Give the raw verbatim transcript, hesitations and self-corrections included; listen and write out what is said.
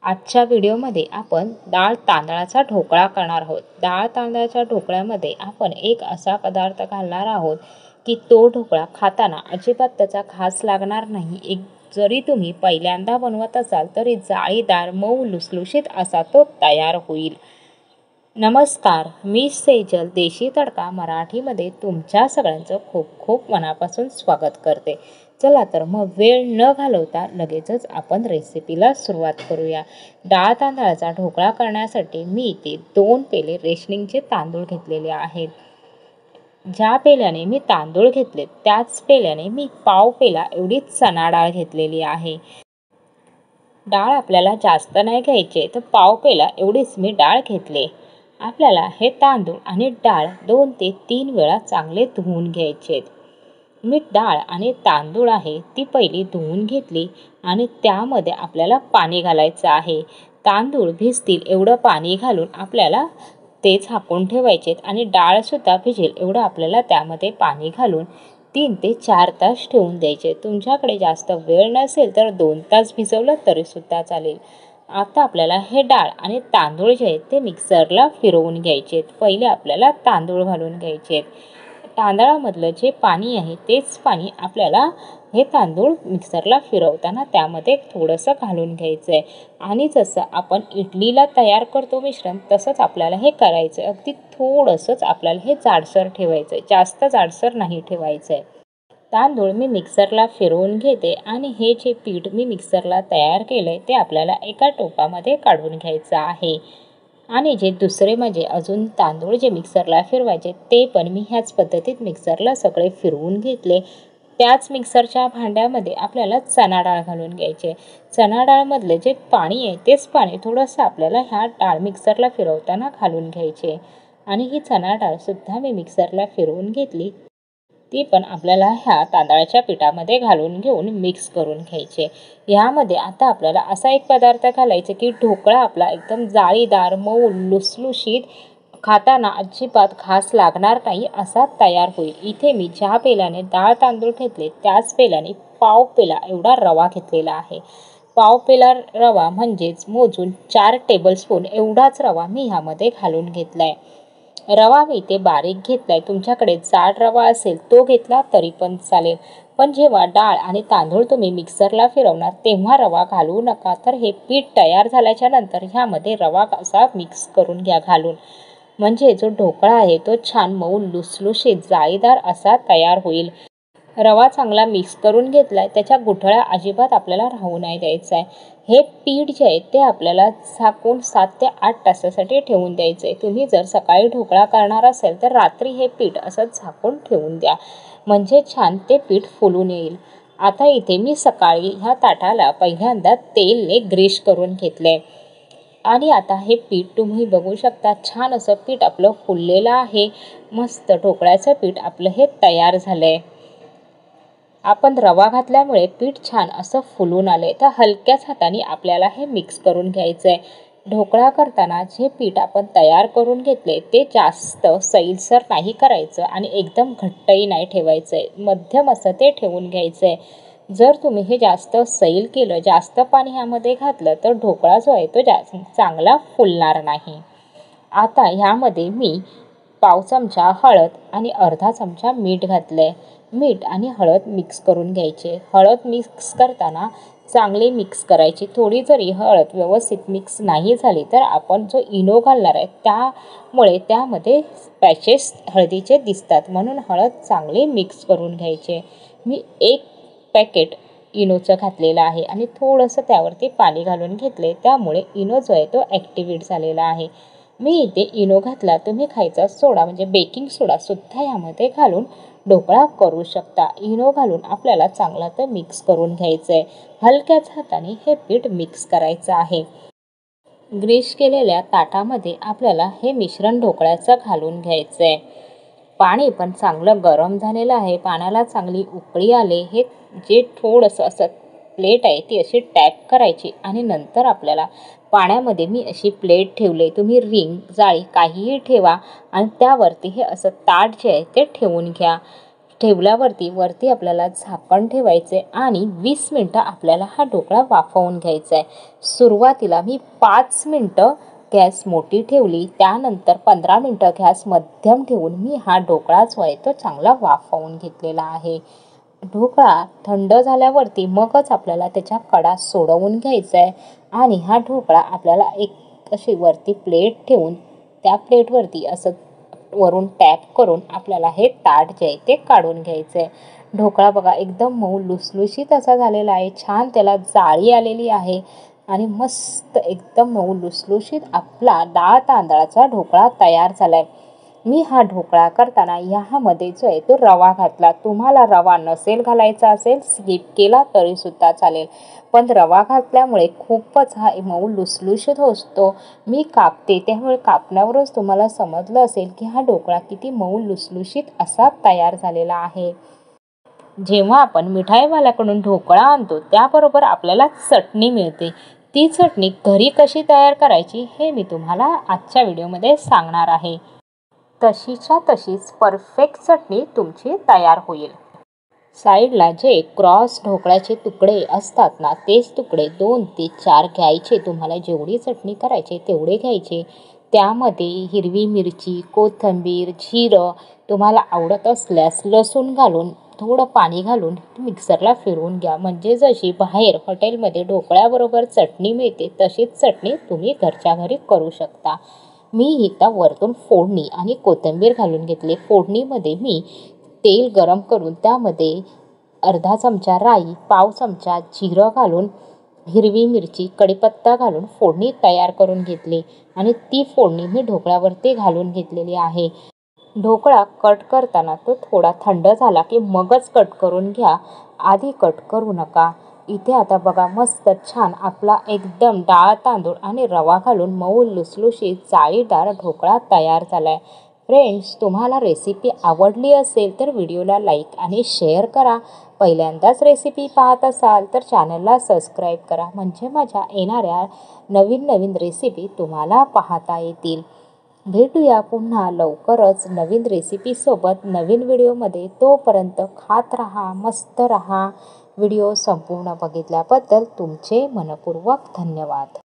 आजच्या व्हिडिओमध्ये आपण डाळ तांदळाचा ढोकळा करणार आहोत। डाळ तांदळाच्या ढोकळ्यामध्ये आपण एक असा पदार्थ घालणार आहोत की तो ढोकळा खाताना अजिबात त्याचा घास लागणार नाही। एक जरी तुम्ही पहिल्यांदा बनवत असाल तरी जाळीदार मऊ लुसलुशीत असा तो तयार होईल। नमस्कार, मी सेजल देशी तडका मराठीमध्ये तुमच्या सगळ्यांचं खूप खूप मनापासून स्वागत करते। चला तर मग वेळ न घालवता लगेचच आपण रेसिपीला सुरुवात करूया। डाळ तांदळाचा ढोकळा करण्यासाठी मी इथे दोन पेले रेशनिंगचे तांदूळ घेतलेले आहेत। ज्या पेल्याने मी तांदूळ घेतले त्याच पेल्याने मी पाव पेला एवढी चणा डाळ घेतलेली आहे। डाळ आपल्याला जास्त नाही घ्यायची तर पाव पेला एवढीच मी डाळ घेतले। आपल्याला हे तांदूळ आणि डाळ दोन ते तीन वेळा चांगले धुवून घ्यायचे। मी डाळ आणि तांदूळ आहे ती पहिली धुवून घेतली आणि त्यामध्ये आपल्याला पाणी घालायचं आहे। तांदूळ भिजतील एवढं पाणी घालून आपल्याला ते झाकून ठेवायचे आणि डाळ सुद्धा भिजेल एवढं आपल्याला त्यामध्ये पाणी घालून तीन ते चार तास ठेवून द्यायचे। तुमच्याकडे जास्त वेळ नसेल तर दोन तास भिजवलं तरी सुद्धा चालेल। आता आपल्याला हे डाळ आणि तांदूळ जे आहेत ते मिक्सरला फिरवून घ्यायचे। पहिले आपल्याला तांदूळ घालून घ्यायचे। तांदळामधलं जे पाणी आहे तेच पाणी आपल्याला हे तांदूळ मिक्सरला फिरवताना त्यामध्ये थोडंसं घालून घ्यायचं आहे आणि जसं आपण इडलीला तयार करतो मिश्रण तसंच आपल्याला हे करायचं आहे। अगदी थोडंसंच आपल्याला हे जाडसर ठेवायचं आहे, जास्त जाडसर नाही ठेवायचं आहे। तांदूळ मी मिक्सरला फिरवून घेते आणि हे जे पीठ मी मिक्सरला तयार केलं आहे ते आपल्याला एका टोपामध्ये काढून घ्यायचं आहे। आणि जे दुसरे म्हणजे अजून तांदूळ जे मिक्सरला फिरवायचे ते पण मी ह्याच पद्धतीत मिक्सरला सगळे फिरवून घेतले। त्याच मिक्सरच्या भांड्यामध्ये आपल्याला चणा डाळ घालून घ्यायचे। चणा डाळमधले जे पाणी आहे तेच पाणी थोडंसं आपल्याला ह्या डाळ मिक्सरला फिरवताना घालून घ्यायचे आणि ही चणा डाळसुद्धा मी मिक्सरला फिरवून घेतली। ती पण आपल्याला ह्या तांदळाच्या पिठामध्ये घालून घेऊन मिक्स करून घ्यायचे। यामध्ये आता आपल्याला असा एक पदार्थ घालायचा की ढोकळा आपला एकदम जाळीदार मऊ लुसलुशीत खाताना अजिबात घास लागणार नाही असा तयार होईल। इथे मी ज्या पेल्याने डाळ तांदूळ घेतले त्याच पेल्याने पाव पेला एवढा रवा घेतलेला आहे। पाव पेला रवा म्हणजेच मोजून चार टेबलस्पून एवढाच रवा मी ह्यामध्ये घालून घेतलाय। रवा मी इथे बारीक घेतलाय, तुमच्याकडे जाड रवा असेल तो घेतला तरी पण चालेल। पण जेव्हा डाळ आणि तांदूळ तुम्ही मिक्सरला फिरवणार तेव्हा रवा घालू नका। तर हे पीठ तयार झाल्याच्या नंतर ह्यामध्ये रवा असा मिक्स करून घ्या घालून, म्हणजे जो ढोकळा आहे तो छान मऊ लुसलुशीत जाळीदार असा तयार होईल। रवा चांगला मिक्स करून घेतलाय, त्याच्या गुठळ्या अजिबात आपल्याला राहू नाही द्यायचं आहे। हे पीठ जे आहे ते आपल्याला झाकून सात ते आठ तासासाठी ठेवून द्यायचं आहे। तुम्ही जर सकाळी ढोकळा करणार असेल तर रात्री हे पीठ असं झाकून ठेवून द्या, म्हणजे छान ते पीठ फुलून येईल। आता इथे मी सकाळी ह्या ताटाला पहिल्यांदा तेलने ग्रीस करून घेतलंय आणि आता हे पीठ तुम्ही बघू शकता छान असं पीठ आपलं फुललेलं आहे। मस्त ढोकळ्याचं पीठ आपलं हे तयार झालंय। आपण रवा घातल्यामुळे पीठ छान असं फुलून आले तर हलक्याच हाताने आपल्याला हे मिक्स करून घ्यायचं आहे। ढोकळा करताना जे पीठ आपण तयार करून घेतले ते जास्त सैलसर नाही करायचं आणि एकदम घट्टही नाही ठेवायचं आहे, मध्यम असं ते ठेवून घ्यायचं आहे। जर तुम्ही हे जास्त सैल केलं, जास्त पाणी ह्यामध्ये घातलं तर ढोकळा जो आहे तो जास्त चांगला फुलणार नाही। आता ह्यामध्ये मी पाव चमचा हळद आणि अर्धा चमचा मीठ घातलंय। मीठ आणि हळद मिक्स करून घ्यायचे। हळद मिक्स करताना चांगले मिक्स करायची। थोडी जरी हळद व्यवस्थित मिक्स नाही झाली तर आपण जो इनो घालणार आहे त्यामुळे त्यामध्ये पॅचेस हळदीचे दिसतात, म्हणून हळद चांगले मिक्स करून घ्यायचे। मी एक पॅकेट इनोचं घातलेलं आहे आणि थोडंसं त्यावरती पाणी घालून घेतले, त्यामुळे इनो जो आहे तो ॲक्टिवेट झालेला आहे। मी इथे इनो घातला, तुम्ही खायचा सोडा म्हणजे बेकिंग सोडा सुद्धा यामध्ये घालून ढोकळा करू शकता। इनो घालून आपल्याला चांगला तर मिक्स करून घ्यायचं आहे। हलक्याच हाताने हे पीठ मिक्स करायचं आहे। ग्रीस केलेल्या ताटामध्ये आपल्याला हे मिश्रण ढोकळ्याचं घालून घ्यायचं आहे। पाणी पण चांगलं गरम झालेलं आहे, पाण्याला चांगली उकळी आले। हे जे थोडंसं असं प्लेट आहे ती अशी टॅप करायची आणि नंतर आपल्याला पाण्यामध्ये मी अशी प्लेट ठेवली, तुम्ही रिंग जाळी काहीही ठेवा आणि त्यावरती हे असं ताट जे आहे ते ठेवून घ्या। ठेवल्यावरती वरती आपल्याला झाकण ठेवायचे आणि वीस मिनटं आपल्याला हा ढोकळा वाफवून घ्यायचा आहे. सुरुवातीला मी पाच मिनटं गॅस मोठी ठेवली, त्यानंतर पंधरा मिनटं गॅस मध्यम ठेवून मी हा ढोकळा जो आहे तो चांगला वाफवून घेतलेला आहे. ढोकळा थंड झाल्यावरती मगच आपल्याला त्याच्या कडा सोडवून घ्यायचा आहे आणि हा ढोकळा आपल्याला एक अशी वरती प्लेट ठेवून त्या प्लेटवरती असं वरून टॅप करून आपल्याला हे ताट जे आहे ते काढून घ्यायचं आहे. ढोकळा बघा एकदम मऊ लुसलुशीत असा झालेला आहे. छान त्याला जाळी आलेली आहे आणि मस्त एकदम मऊ लुसलुशीत आपला डाळ तांदळाचा ढोकळा तयार झाला आहे. मी हा ढोकळा करताना ह्यामध्ये जो आहे तो रवा घातला. तुम्हाला रवा नसेल घालायचा असेल स्किप केला तरीसुद्धा चालेल, पण रवा घातल्यामुळे खूपच हा मऊ लुसलुशीत असतो. मी कापते त्यामुळे कापण्यावरच तुम्हाला समजलं असेल की हा ढोकळा किती मऊ लुसलुशीत असा तयार झालेला आहे. जेव्हा आपण मिठाईवाल्याकडून ढोकळा आणतो त्याबरोबर आपल्याला चटणी मिळते. ती चटणी घरी कशी तयार करायची हे मी तुम्हाला आजच्या व्हिडिओमध्ये सांगणार आहे. तशीच्या तशीच परफेक्ट चटणी तुमची तयार होईल. साईडला जे क्रॉस ढोकळ्याचे तुकडे असतात ना, तेच तुकडे दोन ते चार घ्यायचे. तुम्हाला जेवढी चटणी करायची तेवढे घ्यायचे. त्यामध्ये हिरवी मिरची, कोथिंबीर, जिरं, तुम्हाला आवडत असल्यास लसूण घालून थोडं पाणी घालून मिक्सरला फिरवून घ्या. म्हणजे जशी बाहेर हॉटेलमध्ये ढोकळ्याबरोबर चटणी मिळते तशीच चटणी तुम्ही घरच्या घरी करू शकता. मी इथं वरतून फोडणी आणि कोथिंबीर घालून घेतले. फोडणीमध्ये मी तेल गरम करून त्यामध्ये अर्धा चमचा राई, पाव चमचा जिरं घालून हिरवी मिरची, कढीपत्ता घालून फोडणी तयार करून घेतली आणि ती फोडणी मी ढोकळ्यावरती घालून घेतलेली आहे. ढोकळा कट करताना तो थोडा थंड झाला की मगच कट करून घ्या, आधी कट करू नका. इथे आता बघा मस्त छान आपला एकदम डाळ तांदूळ आणि रवा घालून मऊ लुसलुशीत जाळीदार ढोकळा तयार झाला आहे. फ्रेंड्स, तुम्हाला रेसिपी आवडली असेल तर व्हिडिओला लाईक आणि शेअर करा. पहिल्यांदाच रेसिपी पाहत असाल तर चॅनलला सबस्क्राईब करा, म्हणजे माझ्या येणाऱ्या नवीन नवीन रेसिपी तुम्हाला पाहता येतील. भेटूया पुन्हा लवकरच नवीन रेसिपीसोबत नवीन व्हिडिओमध्ये. तोपर्यंत खात राहा, मस्त राहा. व्हिडिओ संपूर्ण बघितल्याबद्दल तुमचे मनपूर्वक धन्यवाद.